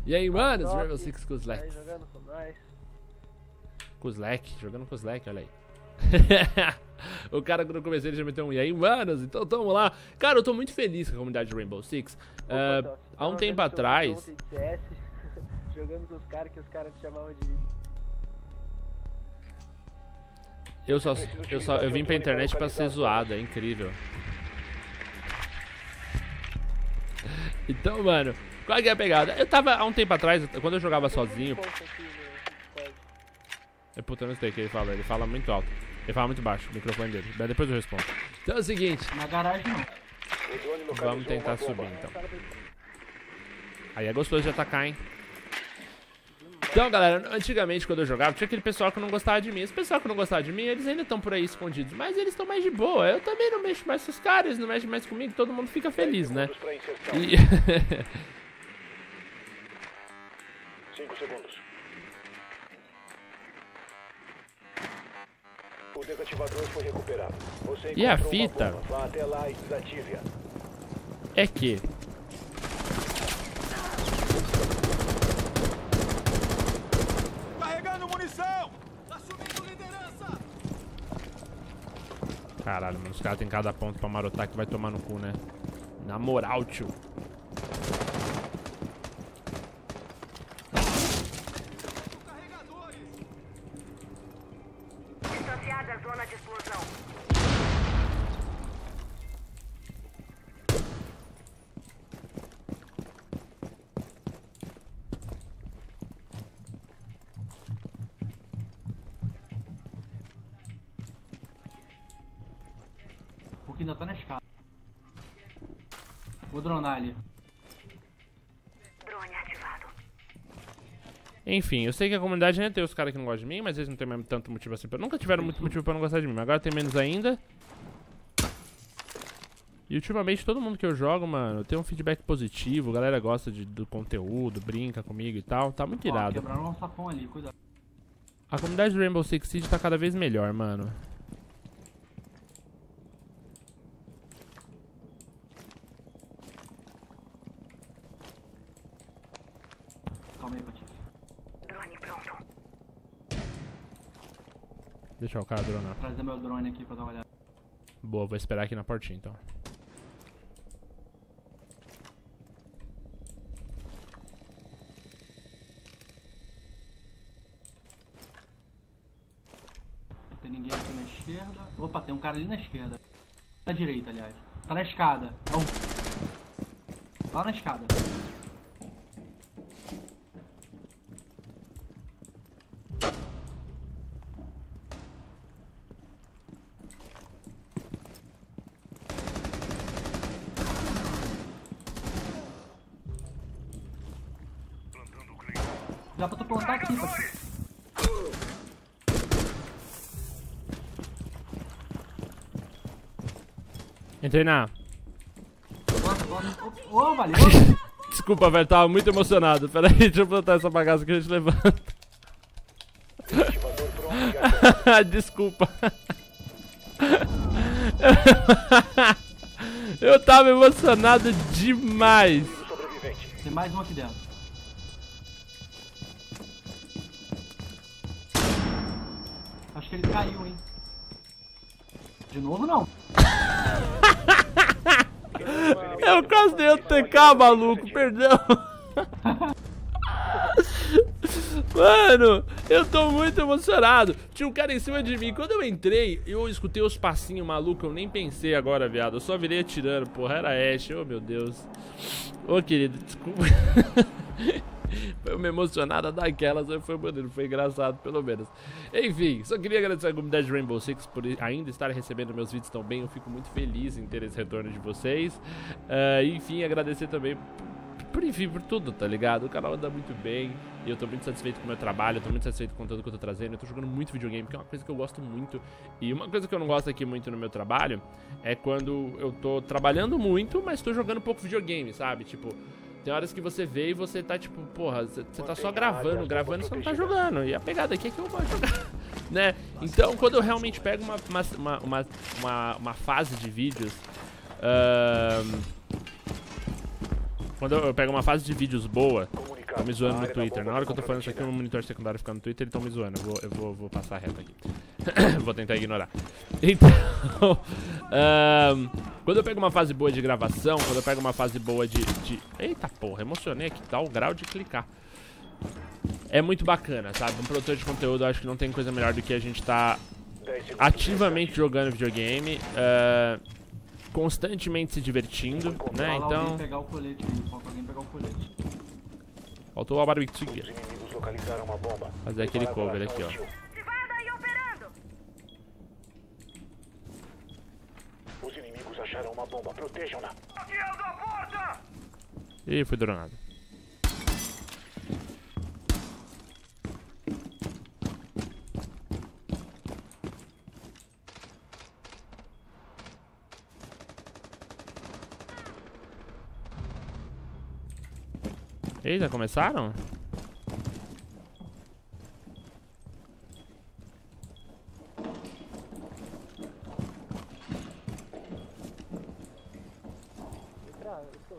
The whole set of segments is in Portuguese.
E aí, mano? Rainbow Six com o Slack. Aí, jogando com nós. Com o Slack, jogando com o Slack, olha aí. O cara, quando eu comecei, ele já meteu um e aí, manos, então tamo lá. Cara, eu tô muito feliz com a comunidade de Rainbow Six. Há um tempo atrás... Jogando com os caras que os caras te chamavam de... Eu vim pra internet pra ser zoado, é incrível. Então, mano, qual que é a pegada? Eu tava, há um tempo atrás, quando eu jogava sozinho... Puta, eu não sei o que ele fala muito alto. Ele fala muito baixo, o microfone dele. Depois eu respondo. Então é o seguinte... Na garagem não. Vamos tentar subir, então. Aí é gostoso de atacar, hein? Então, galera, antigamente quando eu jogava, tinha aquele pessoal que não gostava de mim. Esse pessoal que não gostava de mim, eles ainda estão por aí escondidos. Mas eles estão mais de boa. Eu também não mexo mais com os caras, eles não mexem mais comigo. Todo mundo fica feliz, né? 5 segundos. O desativador foi recuperado. Você e a encontrou uma fita bomba. Vá até lá e desative-a. é que... Carregando munição! Assumindo liderança! Caralho, mano, os caras tem cada ponto pra marotar que vai tomar no cu, né? Na moral, tio. Distanciar da zona de explosão. O que ainda tá na escada. Vou dronar ali. Drone ativado. Enfim, eu sei que a comunidade ainda tem os caras que não gostam de mim, mas eles não têm mesmo tanto motivo assim. Nunca tiveram muito motivo pra não gostar de mim, mas agora tem menos ainda. E ultimamente todo mundo que eu jogo, mano, tem um feedback positivo, a galera gosta do conteúdo, brinca comigo e tal, tá muito irado. Quebraram um sapão ali, cuidado. A comunidade do Rainbow Six Siege tá cada vez melhor, mano. Calma aí, Patrícia. Drone pronto. Deixa o cara dronar. Vou trazer meu drone aqui pra dar uma olhada. Boa, vou esperar aqui na portinha então. Não tem ninguém aqui na esquerda. Opa, tem um cara ali na esquerda. Na direita, aliás. Tá na escada. Lá na escada. Dá pra tu plantar aqui, Patrícia. Entrei na... Ô, valeu! Desculpa, velho, tava muito emocionado. Pera aí, deixa eu plantar essa bagaça que a gente levanta. Desativador pronto e Desculpa. Eu tava emocionado demais. sobrevivente. Tem mais um aqui dentro. Acho que ele caiu, hein? De novo, não. Eu quase dei o TK, maluco, perdão. Mano, eu tô muito emocionado. Tinha um cara em cima de mim. Quando eu entrei, eu escutei os passinhos malucos. Eu nem pensei agora, viado. Eu só virei atirando, porra. Era Ash, oh meu Deus. Ô querido, desculpa. Foi uma emocionada daquelas, foi maneiro, foi engraçado pelo menos. Enfim, só queria agradecer a comunidade de Rainbow Six por ainda estar recebendo meus vídeos tão bem. Eu fico muito feliz em ter esse retorno de vocês. Enfim, agradecer também por tudo, tá ligado? O canal anda muito bem e eu tô muito satisfeito com o meu trabalho, eu tô muito satisfeito com o conteúdo que eu tô trazendo. Eu tô jogando muito videogame, que é uma coisa que eu gosto muito. E uma coisa que eu não gosto aqui muito no meu trabalho é quando eu tô trabalhando muito, mas tô jogando pouco videogame, sabe? Tipo, tem horas que você vê e você tá tipo, porra, você tá só gravando e você não tá jogando. E a pegada aqui é que eu gosto de jogar, né? Então, quando eu realmente pego uma fase de vídeos... quando eu pego uma fase de vídeos boa Tô me zoando no Twitter. Na hora que eu tô falando isso aqui, o meu monitor secundário fica no Twitter, eles tão me zoando. Eu vou passar reto aqui. Vou tentar ignorar. Então, quando eu pego uma fase boa de gravação, quando eu pego uma fase boa de... Eita porra, emocionei aqui, tá o grau de clicar. É muito bacana, sabe? Um produtor de conteúdo, eu acho que não tem coisa melhor do que a gente tá ativamente jogando videogame, constantemente se divertindo, né? Falta alguém Então... pegar o colete aí, falta alguém pegar o colete. Faltou a barbecue. Os inimigos localizaram uma bomba. Fazer aquele Prepara a cover aqui, ó. hostil. Ativada e operando. Os inimigos acharam uma bomba. Protejam-na. Bloqueando a porta! Ih, fui dronado. Eita, começaram? Entra, eu tô.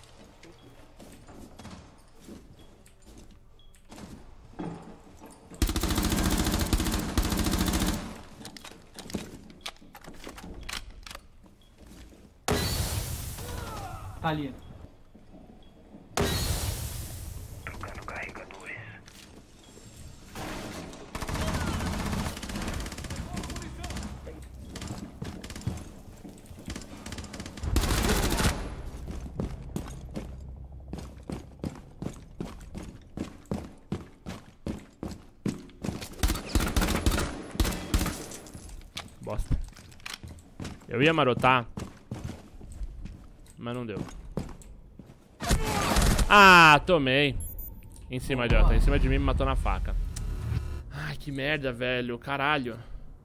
Tá ali. Trocando carregadores. Bosta. Eu ia marotar, mas não deu. Ah, tomei. Em cima, idiota. Em cima de mim, me matou na faca. Ai, que merda, velho. Caralho.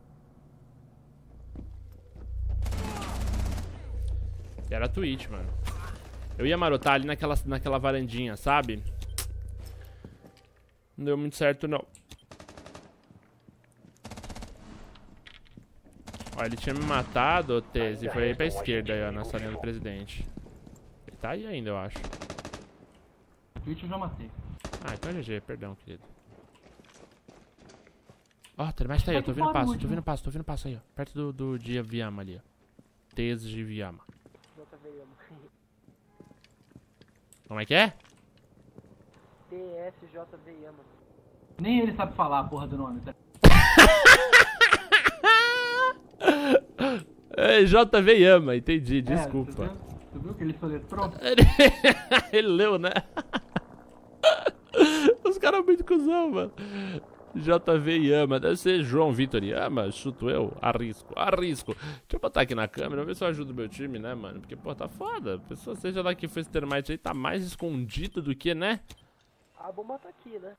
Era a Twitch, mano. Eu ia marotar ali naquela varandinha, sabe? Não deu muito certo, não. Ó, ele tinha me matado, ô Tese, e foi aí pra esquerda, aí, ó, na salinha do presidente. Ele tá aí ainda, eu acho. Twitch eu já matei. Ah, então é GG, perdão, querido. Ó, o Telemate tá aí, eu tô vendo passo, tô vendo passo aí, ó. Perto do de Viama ali, ó. Tese de Viama. JVM. Como é que é? TSJVM. Nem ele sabe falar a porra do nome. Tá? É, JV Yama, entendi, desculpa. Tu viu que ele soletrou? Ele leu, né? Os caras são muito cuzão, mano. JV Yama, deve ser João Vitor Yama, chuto eu, arrisco. Deixa eu botar aqui na câmera, ver se eu ajudo o meu time, né, mano? Porque, pô, tá foda. A pessoa, seja lá que foi esse termite aí, tá mais escondida do que, né? A bomba tá aqui, né?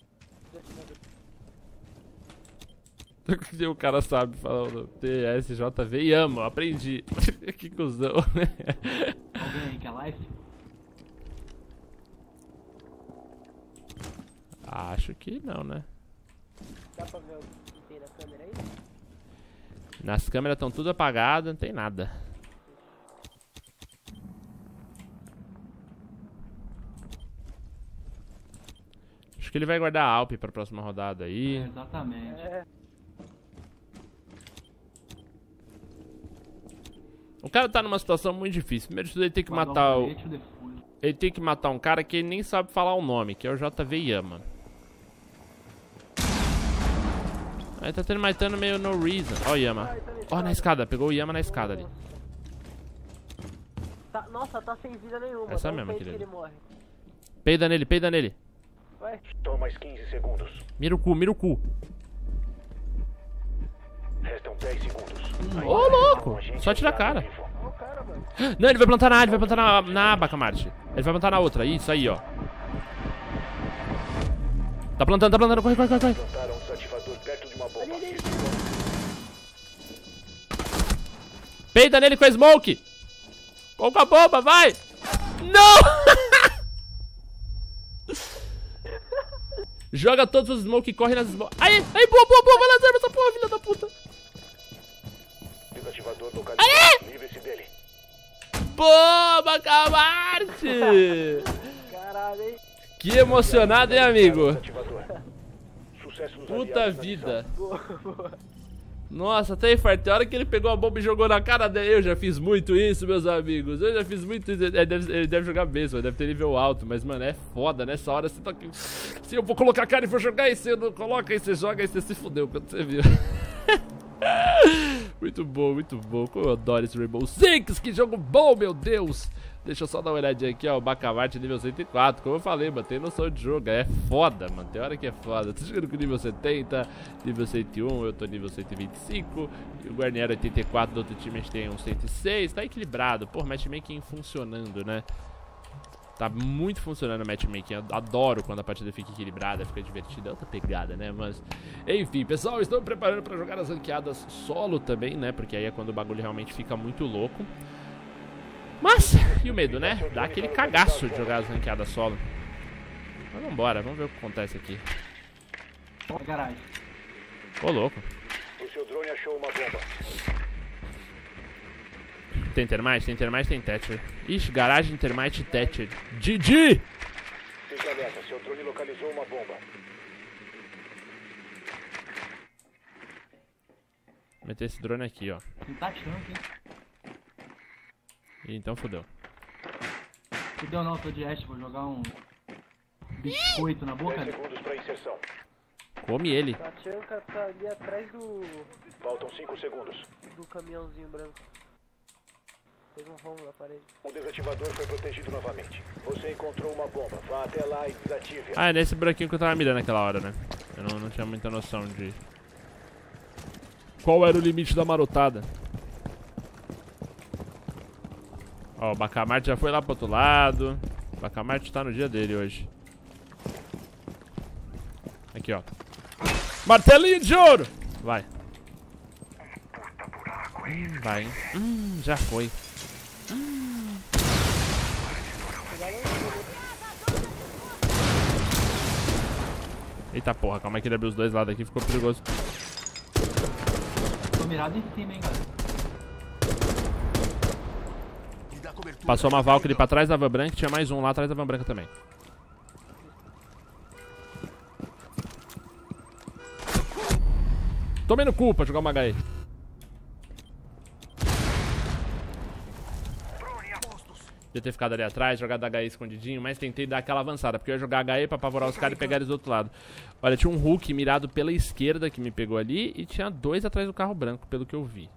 O cara sabe falar o TSJV Yama, eu aprendi. Que cuzão. Alguém aí que é live? Acho que não, né? Dá pra ver o que tem na câmera aí? Nas câmeras estão tudo apagadas, não tem nada. Acho que ele vai guardar a Alp pra próxima rodada aí. É, exatamente. O cara tá numa situação muito difícil. Primeiro de tudo, ele tem que matar o... Ele tem que matar um cara que ele nem sabe falar o nome, que é o JV Yama. Aí tá terminando meio no reason. Ó o Yama. Ó, na escada. Pegou o Yama na escada ali. Tá, nossa, tá sem vida nenhuma. Essa não mesmo, sei se querido. ele morre. Peida nele. Vai. Toma mais 15 segundos. Mira o cu. Restam 10 segundos. Ô, louco. Só tira a cara. Ó o cara, mano. Não, ele vai plantar na área, ele vai plantar na aba, Camarte. Ele vai plantar na outra. Isso aí, ó. Tá plantando. Corre. Plantaram um desativador perto de uma bomba. Peida nele com a smoke. Com a bomba, vai. Não! Joga todos os smoke e corre nas smoke. Aí, boa, vai nas armas essa porra, filha da puta. Desativador localizado. Livre-se dele. Boa, Camarte! Caralho, hein? Que emocionado, hein, amigo? Desativador. Sucesso dos Puta aliados na vida. Boa, boa. Nossa, até infartei. A hora que ele pegou a bomba e jogou na cara dele. Eu já fiz muito isso, meus amigos. Eu já fiz muito isso. Ele deve jogar mesmo, deve ter nível alto. Mas, mano, é foda. Nessa hora você tá aqui. Se eu vou colocar a cara e for jogar, e você não coloca, aí você joga, aí você se fudeu quando você viu. Muito bom, muito bom. Como eu adoro esse Rainbow Six. Que jogo bom, meu Deus. Deixa eu só dar uma olhadinha aqui, ó. O Bacamarte nível 104. Como eu falei, mano, tem noção de jogo. É foda, mano. Tem hora que é foda. Tô jogando com nível 70, nível 101. Eu tô nível 125. E o Guarnieri 84 do outro time a gente tem um 106. Tá equilibrado. Pô, matchmaking funcionando, né? Tá muito funcionando o matchmaking. Eu adoro quando a partida fica equilibrada, fica divertida. É outra pegada, né? Mas, enfim, pessoal, estou me preparando pra jogar as ranqueadas solo também, né? Porque aí é quando o bagulho realmente fica muito louco. Mas, e o medo, né? Dá aquele cagaço de jogar as ranqueadas solo. Mas vambora, vamos ver o que acontece aqui. Ó, garagem. Ô, louco. O seu drone achou uma bomba. Tem termite? Tem termite, tem Thatcher. Ixi, garagem, termite e Thatcher. GG! Fique alerta, seu drone localizou uma bomba. Vou meter esse drone aqui, ó. Não tá achando, hein? Ih, então fodeu. Fudeu não, tô de Ash, vou jogar um biscoito na boca 10 dele. segundos para inserção. Come ele. Tachanka tá ali atrás Faltam 5 segundos. do caminhãozinho branco. Fez um rombo na parede. O desativador foi protegido novamente. Você encontrou uma bomba. Vá até lá e desative. Ah, é nesse buraquinho que eu tava mirando naquela hora, né? Eu não tinha muita noção de... Qual era o limite da marotada? Ó, o Bacamarte já foi lá pro outro lado. O Bacamarte tá no dia dele hoje. Aqui, ó. Martelinho de ouro! Vai. Vai, hein? Já foi. Eita porra, calma aí que ele abriu os dois lados aqui, ficou perigoso. Tô mirado em cima, hein, galera. Passou uma Valkyrie pra trás da Van Branca, tinha mais um lá atrás da Van Branca também. Tomei no cu pra jogar uma HE. Devia ter ficado ali atrás, jogado HE escondidinho, mas tentei dar aquela avançada, porque eu ia jogar HE pra apavorar os caras e pegar eles do outro lado. Olha, tinha um Hulk mirado pela esquerda que me pegou ali e tinha dois atrás do carro branco, pelo que eu vi.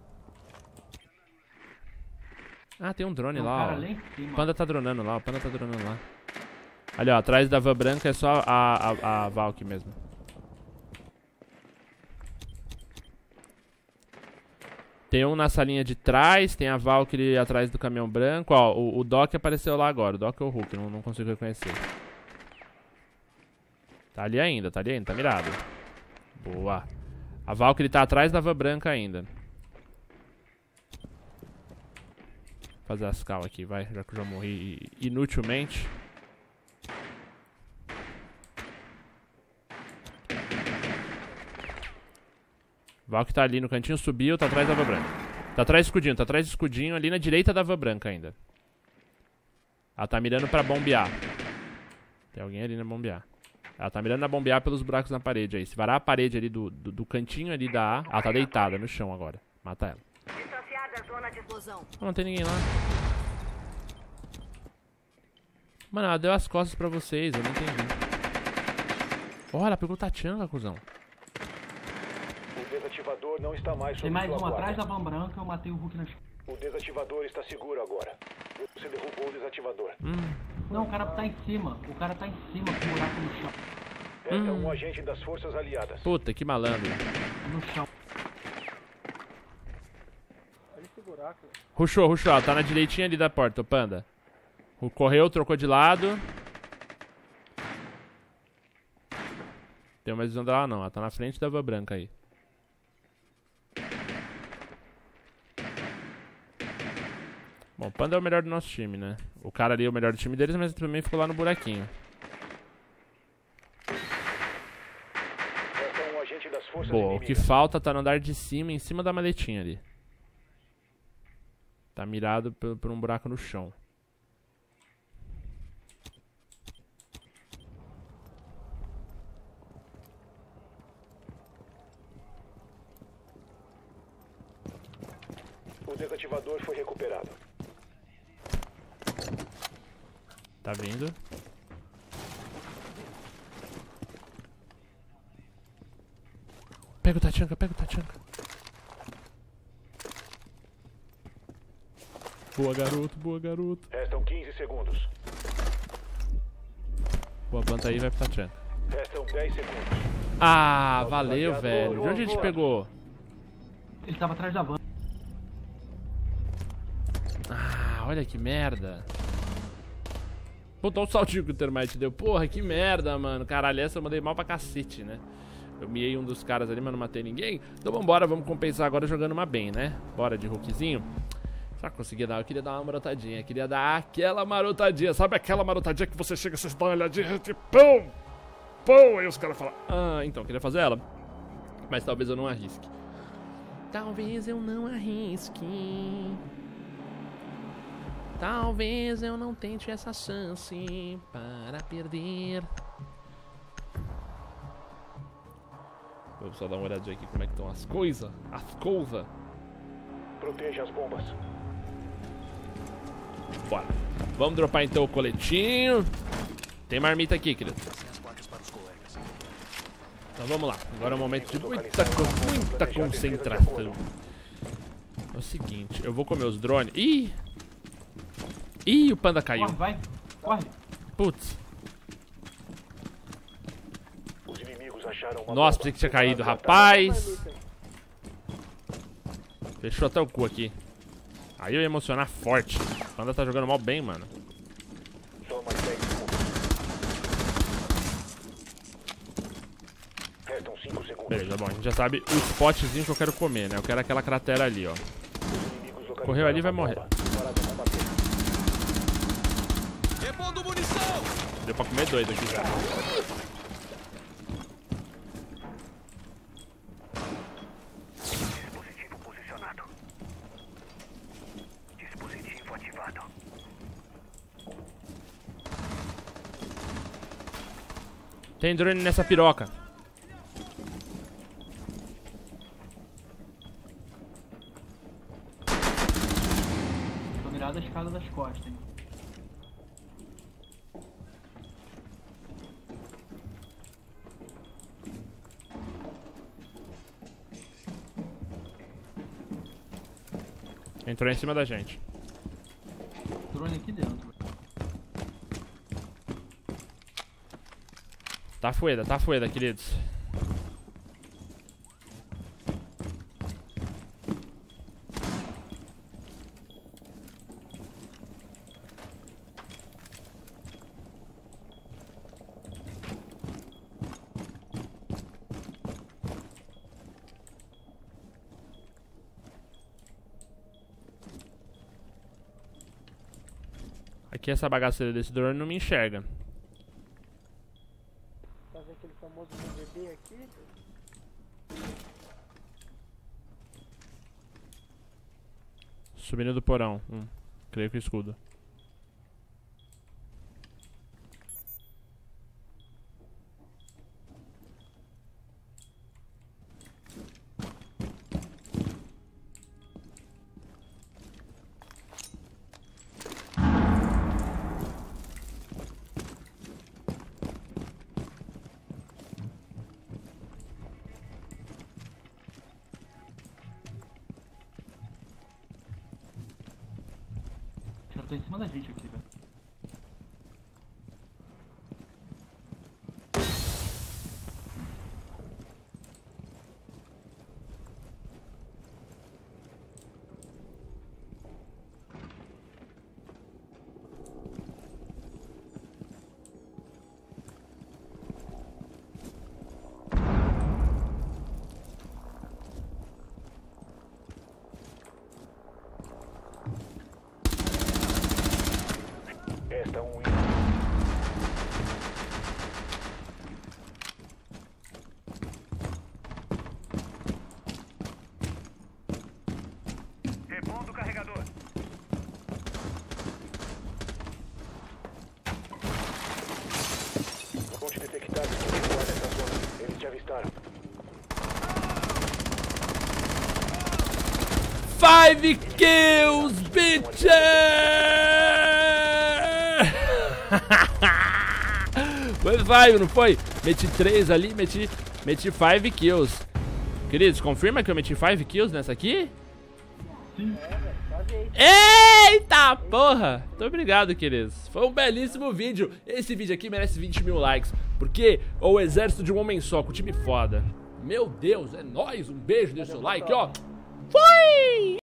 Ah, tem um drone lá, Cara, ó. lá em O cima. Panda tá dronando lá, o Panda tá dronando lá. Ali, ó, atrás da Van Branca é só a Valk mesmo. Tem um na salinha de trás, tem a Valkyrie atrás do caminhão branco. Ó, o Doc apareceu lá agora, o Doc ou o Hulk, não consigo reconhecer. Tá ali ainda, tá mirado. Boa. A Valkyrie tá atrás da Van Branca ainda. Fazer as cal aqui, vai, já que eu já morri inutilmente. Valk tá ali no cantinho, subiu, tá atrás da Van Branca. Tá atrás do escudinho, ali na direita da Van Branca ainda. Ela tá mirando pra bombear. Tem alguém ali na bombear. Ela tá mirando na bombear pelos buracos na parede aí. Se varar a parede ali do cantinho ali da A, ela tá deitada no chão agora. Mata ela. Distanciada a zona de explosão. Não tem ninguém lá. Mano, ela deu as costas pra vocês, eu não entendi. Ó, ela pegou o Tachanka, cuzão. O desativador não está mais Tem sob mais sua um guarda. atrás da Van Branca, eu matei o Hulk na esquerda. O desativador está seguro agora. Você derrubou o desativador. Não, o cara tá em cima. O cara tá em cima com o buraco no chão. Esta é um agente das forças aliadas. Puta, que malandro. No chão. Olha esse buraco. Rushou, ó, tá na direitinha ali da porta, o Panda. Correu, trocou de lado. Tem uma visão dela não, ela tá na frente da Van Branca aí. Bom, o Panda é o melhor do nosso time, né? O cara ali é o melhor do time deles, mas também ficou lá no buraquinho. Esta é um agente das forças Boa, o que inimigas. falta tá no andar de cima, em cima da maletinha ali. Tá mirado por um buraco no chão. desativador foi recuperado. Tá vindo. Pega o Tachanka, pega o Tachanka. Boa, garoto, boa, garoto. Restam 15 segundos. Boa, planta aí, vai pro Tachanka. Restam 10 segundos. Ah, valeu, velho. De onde a gente pegou? Ele tava atrás da van. Ah, olha que merda. Puta, olha o saltinho que o Termite deu. Porra, que merda, mano. Caralho, essa eu mandei mal pra cacete, né? Eu miei um dos caras ali, mas não matei ninguém. Então vambora, vamos compensar agora jogando uma bem, né? Bora de hookzinho. Será que eu consegui dar? Eu queria dar uma marotadinha. Queria dar aquela marotadinha. Sabe aquela marotadinha que você chega, você dá uma olhadinha, tipo, pum! Pum! Aí os caras falam, ah, então, queria fazer ela. Mas talvez eu não arrisque. Talvez eu não arrisque. Talvez eu não tente essa chance para perder. Vou só dar uma olhadinha aqui como é que estão as coisas. As coisas. Proteja as bombas. Bora. Vamos dropar então o coletinho. Tem marmita aqui, querido. Então vamos lá. Agora é um momento de muita concentração. É o seguinte, eu vou comer os drones. Ih! Ih, o panda caiu. Corre, vai. Corre. Putz. Os inimigos acharam uma Nossa, bomba. pensei que tinha caído, rapaz. Fechou até o cu aqui. Aí eu ia emocionar forte. O panda tá jogando mal bem, mano. Só mais 10 segundos. Restam 5 segundos. Beleza, bom, a gente já sabe o spotzinho que eu quero comer, né? Eu quero aquela cratera ali, ó. Os inimigos localizaram Correu ali, vai uma morrer. bomba. Preparado pra bater. Repondo munição! Deu pra comer doido aqui já. Dispositivo posicionado. Dispositivo ativado. Tem drone nessa piroca. Tô mirado a escada das costas, hein. Entrou em cima da gente. Drone aqui dentro. Tá fueda, queridos. Aqui essa bagaceira desse drone não me enxerga. Fazer aquele famoso VDB aqui. Subindo do porão. Creio que o escudo. Já tô em cima da gente aqui, velho. 5 kills, bitches! Foi 5, não foi? Meti 3 ali, meti 5 kills. Queridos, confirma que eu meti 5 kills nessa aqui? Sim. Eita porra! Muito obrigado, queridos. Foi um belíssimo vídeo. Esse vídeo aqui merece 20 mil likes, porque o exército de um homem só, com time foda. Meu Deus, é nóis. Um beijo, deixa o like, ó. Fui!